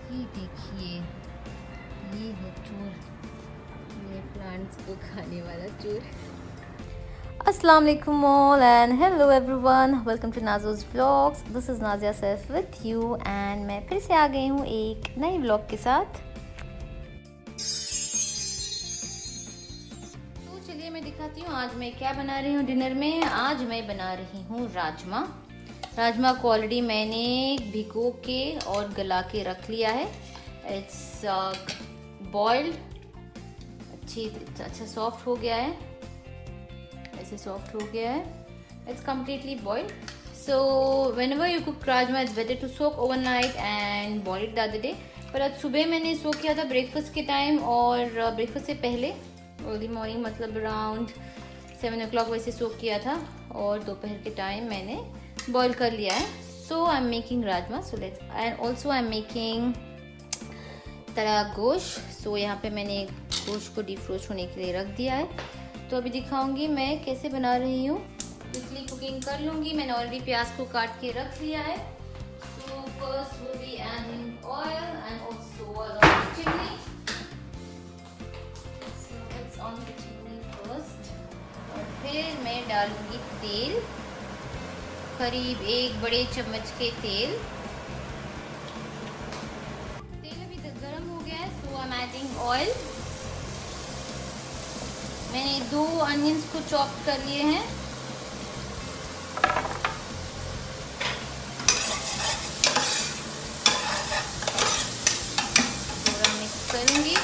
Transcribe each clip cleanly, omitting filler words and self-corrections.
ये देखिए, ये है चूर, ये प्लांट्स को खाने वाला चूर। अस्सलाम वालेकुम all and hello everyone, welcome to Nazo's vlogs. This is Nazia Saif with you and मैं फिर से आ गई हूँ एक नई व्लॉग के साथ। तो चलिए मैं दिखाती हूँ आज मैं क्या बना रही हूँ डिनर में। आज मैं बना रही हूँ राजमा को ऑलरेडी मैंने भिगो के और गला के रख लिया है। इट्स बॉइल्ड, अच्छा सॉफ्ट हो गया है, ऐसे सॉफ्ट हो गया है। It's completely boiled. So whenever you cook rajma it's better to soak overnight and boil it the other day. पर आज सुबह मैंने सोक किया था ब्रेकफास्ट के टाइम, और ब्रेकफास्ट से पहले अर्ली मॉर्निंग मतलब अराउंड 7 o'clock वैसे सोक किया था, और दोपहर के टाइम मैंने बॉईल कर लिया है। So I am making rajma, so let's, and also I am making tara gosht. सो यहाँ पे मैंने गोश्त को डीफ्रोस्ट होने के लिए रख दिया है। तो अभी दिखाऊंगी मैं कैसे बना रही हूँ, इसलिए कुकिंग कर लूँगी। मैंने ऑलरेडी प्याज को काट के रख लिया है। So first will be adding oil and also on the chimney. So it's on the chimney first, और फिर मैं डालूंगी तेल, करीब 1 बड़े चम्मच के तेल। तेल अभी तक गर्म हो गया है। So I am adding oil. मैंने 2 अनियंस को चॉप कर लिए हैं। थोड़ा मिक्स करूंगी,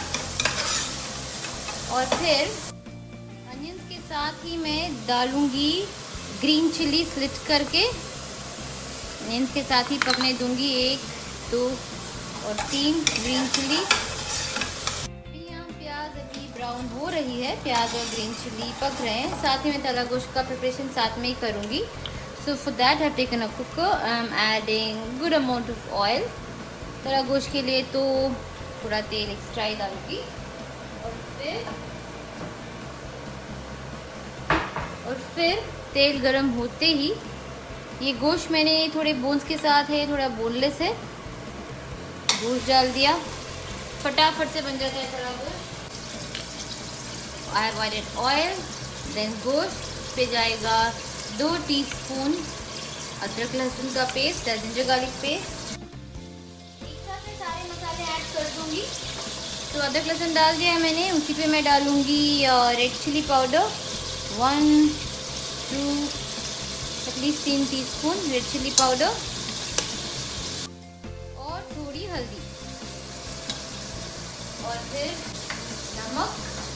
और फिर अनियंस के साथ ही मैं डालूंगी ग्रीन चिली स्लिट करके। अनियंस के साथ ही पकने दूंगी 1, 2 और 3 ग्रीन चिली। प्याज अभी ब्राउन हो रही है, प्याज और ग्रीन चिली पक रहे हैं। साथ ही मैं तला गोश्त का प्रिपरेशन साथ में ही करूंगी। So for that I have taken a cooker, I am adding good amount of oil. तला गोश्त के लिए तो थोड़ा तेल एक्स्ट्रा ही डालूंगी। और फिर तेल गरम होते ही ये गोश्त मैंने थोड़े बोन्स के साथ है, थोड़ा बोनलेस है, गोश्त डाल दिया। फटाफट से बन जाता है तला गोश्त। I have added oil, then गोश्त पे जाएगा 2 टीस्पून अदरक लहसुन का पेस्ट, जिंजर गार्लिक पेस्ट। एक साथ मैं सारे मसाले ऐड कर दूंगी। तो अदरक लहसुन डाल दिया है मैंने, उसी पे मैं डालूंगी red chili powder 1, 2, at least 3 teaspoon red chili powder, और थोड़ी हल्दी, और फिर नमक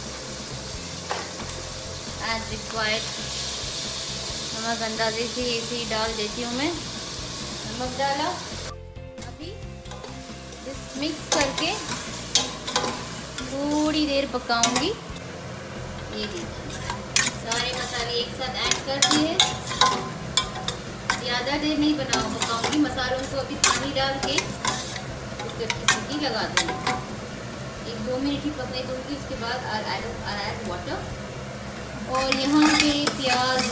एज रिक्वायर्ड। नमक अंदाजे से ऐसे ही डाल देती हूँ मैं। नमक डाला। अभी इस मिक्स करके थोड़ी देर पकाऊंगी। ये देखिए सारे मसाले एक साथ ऐड कर दिए। ज़्यादा देर नहीं पकाऊंगी मसालों को। अभी पानी डाल के कुकर की सीटी लगा दूँगी। 1-2 मिनट ही पकने दूँगी, उसके बाद आई ऐड वाटर। और यहाँ पे प्याज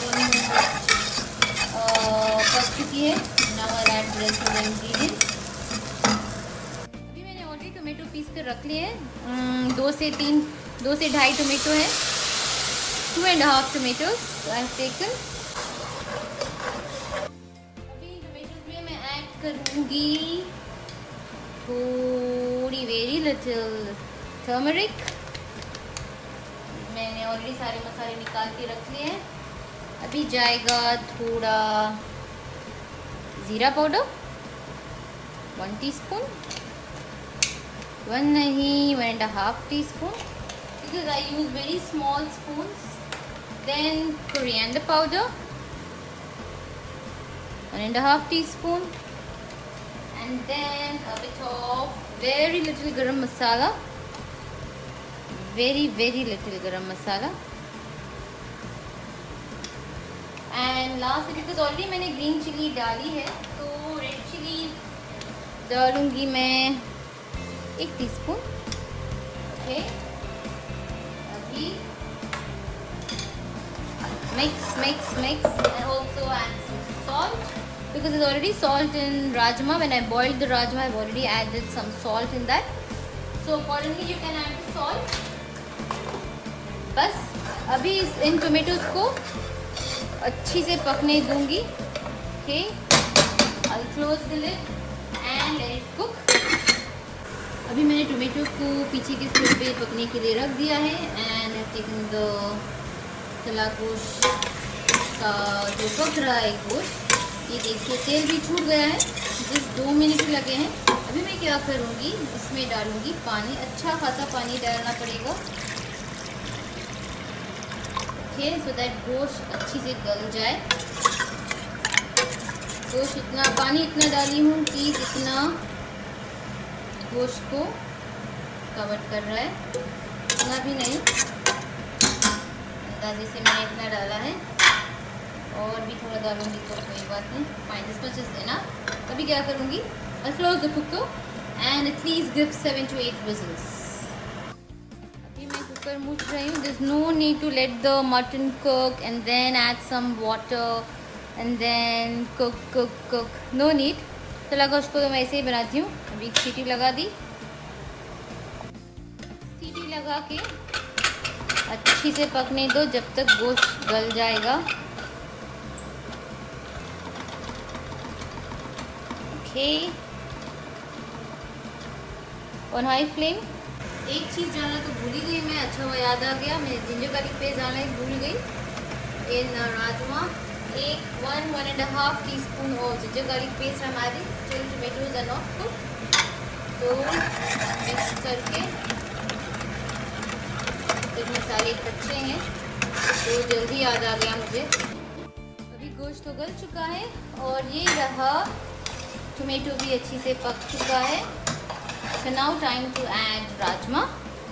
पक चुकी है। Now I add rest of the ingredients. अभी मैंने ऑलरेडी टोमेटो पीस कर रख लिए हैं। 2 से 2.5 टोमेटो है, 2.5 tomatoes I have taken। अभी टोमेटोज में मैं ऐड करूँगी थोड़ी वेरी लिटिल टर्मरिक। मैंने ऑलरेडी सारे मसाले निकाल के रख लिए हैं। अभी जाएगा थोड़ा ज़ीरा पाउडर 1 टीस्पून, 1 नहीं 1.5 teaspoon, because I use very small spoons। Then coriander powder 1.5 teaspoon, and then a bit of very little garam masala, very little garam masala, and last because already मैंने ग्रीन चिली डाली है, तो red chili डालूंगी मैं 1 teaspoon. Okay, अभी mix and also add some salt। because there's already salt in rajma. When I boiled the rajma, I've already added some salt in that. So accordingly you can add the salt. बस अभी इन tomatoes को अच्छी से पकने दूंगी. Okay, I'll close the lid and let it cook. अभी मैंने tomato को पीछे के स्टोव पे पकने के लिए रख दिया है. एंड आई टेकन द तला गोश्त का जो पक रहा है गोश्त, ये देखिए तेल भी छूट गया है. जिस 2 मिनट लगे हैं. अभी मैं क्या करूँगी, इसमें डालूँगी पानी. अच्छा खासा पानी डालना पड़ेगा. ओके, सो दैट गोश्त अच्छी से गल जाए. गोश्त इतना पानी इतना डाली हूँ कि इतना गोश्त को कवर कर रहा है. इतना भी नहीं, अंदाजे से मैंने इतना डाला है. और भी थोड़ा डालूंगी तो कोई बात नहीं. Fine, this much is enough. अभी क्या करूँगी, I'll close the cooker and at least give 7 to 8 whistles. अभी मैं कुकर मूछ रही हूँ. There's no need to let the mutton cook and then add some water and then cook. No need. तला गोश्त को तो मैं ऐसे ही बनाती हूँ. अभी एक सीटी लगा दी. सीटी लगा के अच्छी से पकने दो जब तक गोश्त गल जाएगा. Okay, on high flame. एक चीज़ डालना तो भूल ही गई मैं. अच्छा हुआ याद आ गया, मैं जिंजर गार्लिक पेस्ट डालना ही भूल गई in rajma. 1.5 teaspoon of ginger garlic paste I'm adding. Still tomatoes are not cooked. तो मिक्स करके, तो मसाले कच्चे हैं तो जल्दी याद आ गया मुझे. अभी गोश्त तो गल चुका है और ये रहा टोमेटो भी अच्छी से पक चुका है. So now time to add rajma.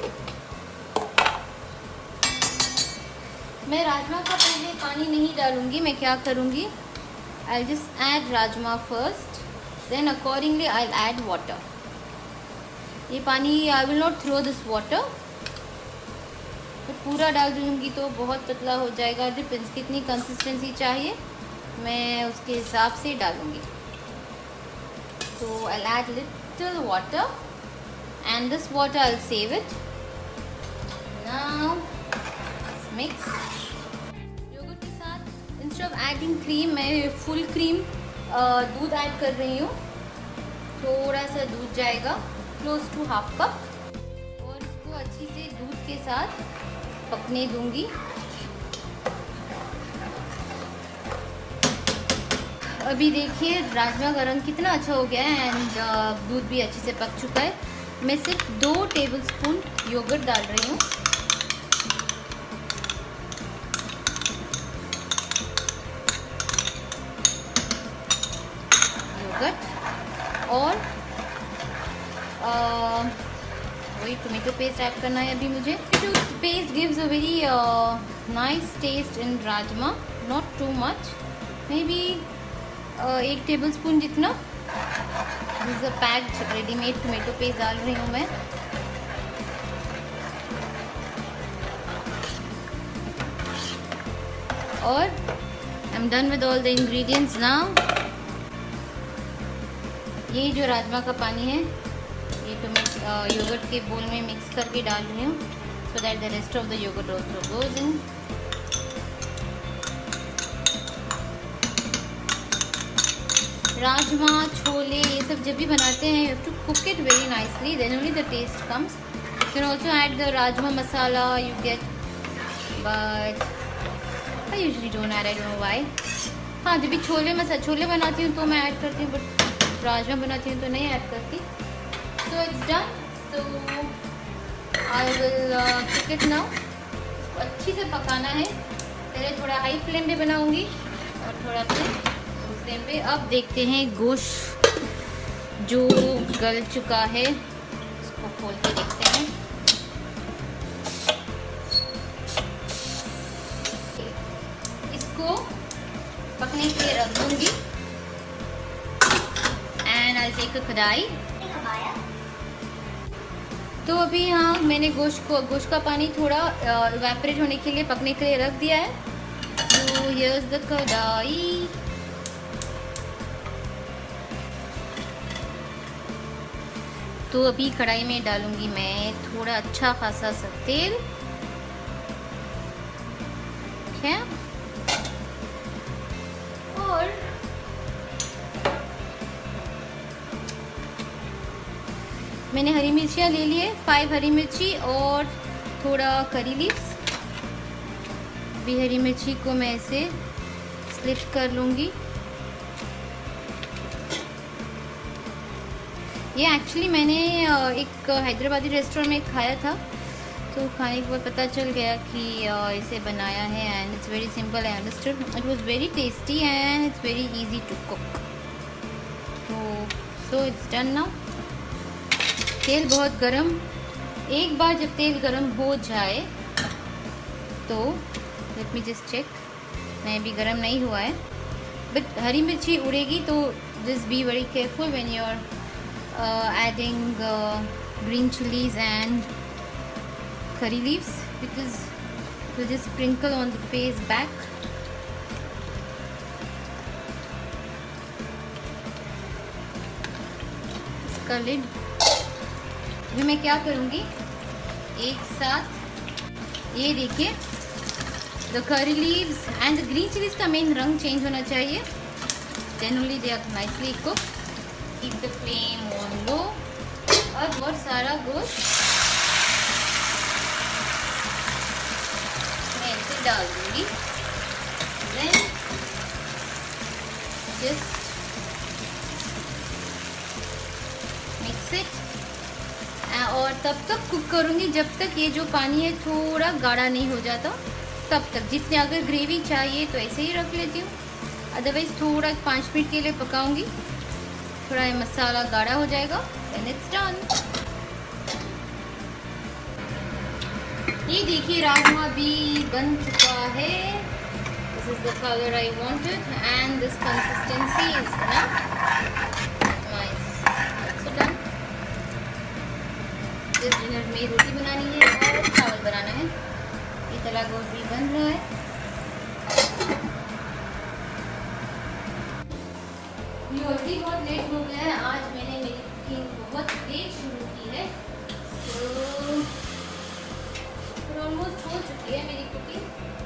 मैं राजमा का पहले पानी नहीं डालूंगी. मैं क्या करूंगी, I'll just add rajma first, then accordingly I'll add water. ये पानी I will not throw this water. तो पूरा डाल दूंगी तो बहुत पतला हो जाएगा. डिपेंड्स कितनी कंसिस्टेंसी चाहिए, मैं उसके हिसाब से डालूंगी. तो I'll add little water and this water I'll save it. Now mix. Yogurt के साथ इंस्टेड ऑफ एडिंग क्रीम मैं फुल क्रीम दूध ऐड कर रही हूँ. थोड़ा सा दूध जाएगा, क्लोज टू हाफ कप. और इसको अच्छी से दूध के साथ पकने दूंगी. अभी देखिए राजमा का रंग कितना अच्छा हो गया है एंड दूध भी अच्छे से पक चुका है. मैं सिर्फ 2 टेबलस्पून योगर्ट डाल रही हूँ. और वही टोमेटो पेस्ट ऐड करना है अभी मुझे. Tomato paste gives a very nice taste in rajma. Not too much, may be 1 tablespoon जितना. This is a packed readymade tomato paste डाल रही हूँ मैं. और I am done with all the ingredients now. ये जो राजमा का पानी है ये टोमेटो योगर्ट के बोल में मिक्स करके डाल रही हूँ, so that the rest of the yogurt also goes in. राजमा, छोले ये सब जब भी बनाते हैं, you have to cook it very nicely, then only the taste comes. You can also add the rajma masala you get, but I usually don't add. I don't know why. हाँ, जब भी छोले बनाती हूँ तो मैं ऐड करती हूँ, बट राजमा बनाती हूँ तो नहीं ऐड करती. So it's done. So I will cook it now. अच्छी से पकाना है. पहले थोड़ा हाई फ्लेम पे बनाऊंगी और थोड़ा फिर फ्लेम पे. अब देखते हैं गोश्त जो गल चुका है, इसको खोल के देखते हैं. इसको पकने के लिए रख दूंगी. एंड आई टेक अ कढ़ाई. तो अभी यहाँ मैंने गोश्त का पानी थोड़ा इवेपोरेट होने के लिए, पकने के लिए रख दिया है. तो हियर इज द कढ़ाई. तो अभी कढ़ाई में डालूंगी मैं थोड़ा अच्छा खासा सा तेल। ठीक है, और मैंने हरी मिर्चियाँ ले लिए 5 हरी मिर्ची और थोड़ा करी लीव्स। भी हरी मिर्ची को मैं ऐसे स्लिट कर लूँगी। ये एक्चुअली मैंने एक हैदराबादी रेस्टोरेंट में खाया था, तो खाने के बाद पता चल गया कि इसे बनाया है and it's very simple. I understood it was very tasty and it's very easy to cook. तो सो इट्स डन नाउ। तेल बहुत गरम, एक बार जब तेल गरम हो जाए तो लेट मी जस्ट चेक, नहीं भी गरम नहीं हुआ है, बट हरी मिर्ची उड़ेगी तो just be very careful when you are adding green chilies and curry leaves, because it will just sprinkle on the face back. इसका लिड अभी मैं क्या करूँगी, एक साथ ये देखिए the curry leaves and the green chilies का मेन रंग चेंज होना चाहिए, then only they are nicely cooked. Keep the flame on low और बहुत सारा गोश्त मैं इसे डाल दूंगी। Then just mix it और तब तक कुक करूंगी जब तक ये जो पानी है थोड़ा गाढ़ा नहीं हो जाता, तब तक। जितने अगर ग्रेवी चाहिए तो ऐसे ही रख लेती हूँ, अदरवाइज थोड़ा 5 मिनट के लिए पकाऊंगी, थोड़ा ये मसाला गाढ़ा हो जाएगा, then it's done। ये देखिए राजमा भी बन चुका है। This is the color I wanted and this consistency is nice। So done। इस डिनर में रोटी बनानी है और चावल बनाना है। ये तला गोश्त भी बन रहा है। ये ऑलरेडी बहुत लेट हो गया है, आज मैंने मेरी कुकिंग बहुत लेट शुरू की है, तो ऑलमोस्ट हो चुकी है मेरी cooking.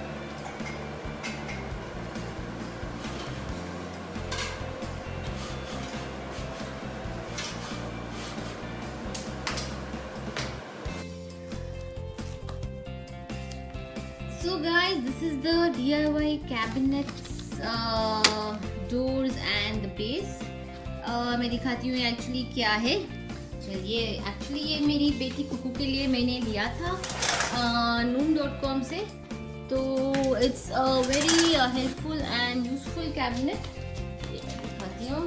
So guys, this is the DIY cabinets, doors and the base। मैं दिखाती हूँ एक्चुअली क्या है। चलिए, एक्चुअली ये मेरी बेटी कुकू के लिए मैंने लिया था noom.com से, तो it's very helpful and useful cabinet. दिखाती हूँ।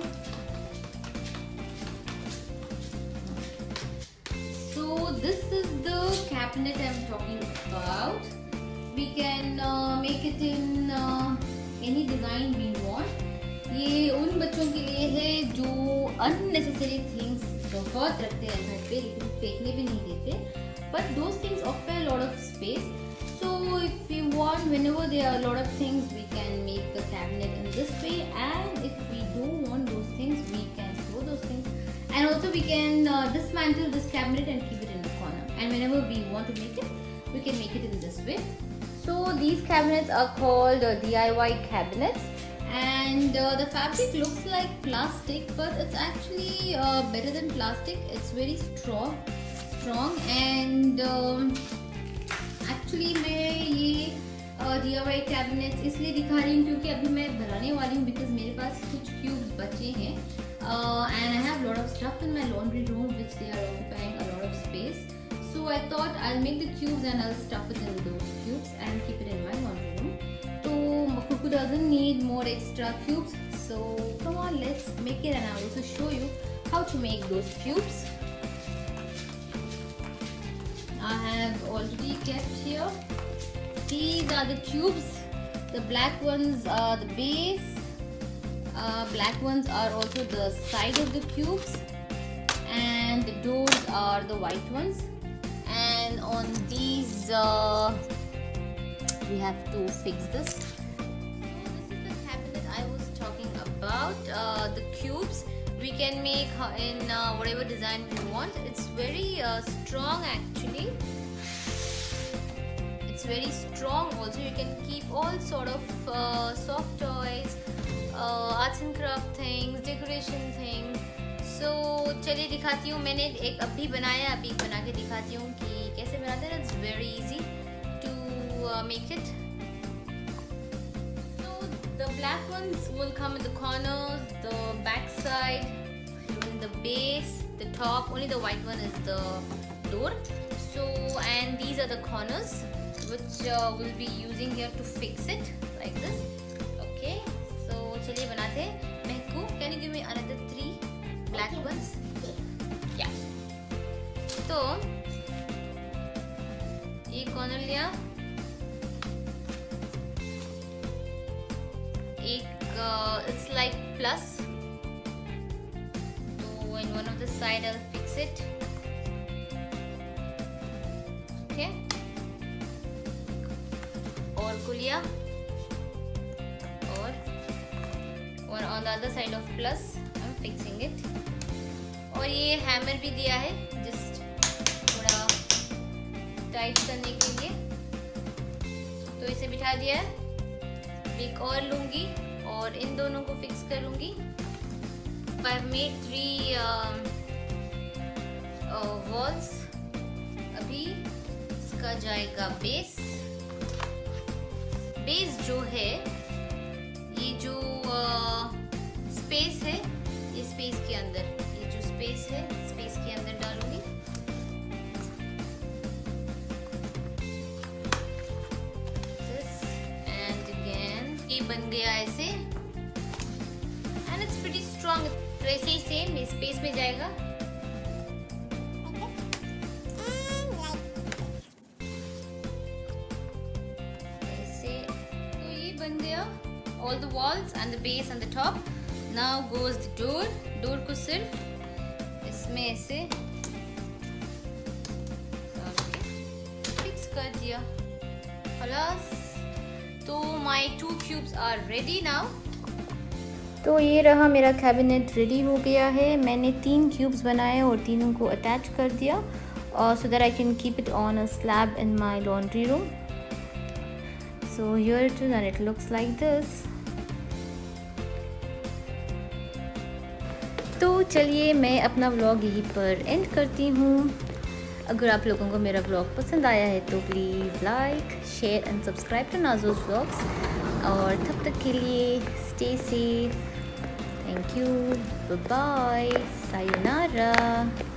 So this is the cabinet I'm talking about। We can make it in any design we want। ये उन बच्चों के लिए है जो unnecessary things बहुत रखते हैं घर पे, लेकिन फेंकने भी नहीं देते, but those things occupy a lot of space। So if we want, whenever there are a lot of things, we can make the cabinet in this way, and if we don't want those things, we can throw those things, and also we can dismantle this cabinet and keep it in the corner, and whenever we want to make it, we can make it in this way। So these cabinets are called DIY cabinets, and the fabric looks like plastic, but it's actually better than plastic। It's very strong and actually मैं ये DIY cabinets इसलिए दिखा रही हूँ क्योंकि अभी मैं बनाने वाली हूँ, because मेरे पास कुछ cubes बचे हैं and I have lot of stuff in my laundry room which they are occupying a lot of space। So I thought I'll make the cubes and I'll stuff it in those cubes and keep it in my laundry room। So Kuku doesn't need more extra cubes, so come on, let's make it, and I'll also show you how to make those cubes। I have already kept here, these are the cubes। The black ones are the base, black ones are also the side of the cubes, and the doors are the white ones, and on these we have to fix this। So this is the cabinet I was talking about, the cubes we can make in whatever design we want. It's very strong actually. It's very strong also. You can keep all sort of soft toys, arts and craft things, decoration things. So चलिए दिखाती हूँ. मैंने एक अभी बनाया, अभी बना के दिखाती हूँ कि कैसे बनाते हैं. It's very easy to make it. The black ones will come in the corners, the back side, in the base, the top. Only the white one is the door. So, and these are the corners which we'll be using here to fix it like this. Okay. So, चलिए बनाते हैं. Mehku, can you give me another 3 black ones? Yeah. तो ये corner लिया. It's like plus, so in one of the side I'll fix it. Okay, और को लिया और on the other side of plus I'm fixing it. और ये hammer भी दिया है just थोड़ा टाइट करने के लिए. तो इसे बिठा दिया है. एक और लूंगी और इन दोनों को फिक्स करूंगी. I've made 3 walls. अभी इसका जाएगा बेस. बेस जो है, ये जो स्पेस है, ये स्पेस के अंदर, ये जो स्पेस है, स्पेस के अंदर डालूंगी. बन गया ऐसे. And it's pretty strong. तो ऐसे ही सेम स्पेस में जाएगा ऐसे. तो ये बन गया all the walls and the base and the top. Now goes the door. Door को सिर्फ इसमें ऐसे फिक्स कर दिया. खलास. तो my 2 cubes are ready now. तो ये रहा मेरा कैबिनेट रेडी हो गया है. मैंने 3 क्यूब्स बनाए और तीनों को अटैच कर दिया so that I can keep it on a slab in my laundry room. So here it is and it looks like this. तो चलिए मैं अपना व्लॉग यहीं पर एंड करती हूँ. अगर आप लोगों को मेरा व्लॉग पसंद आया है तो please like, share and subscribe to Nazo's vlogs. और तब तक के लिए stay safe. Thank you. Bye bye. Sayonara.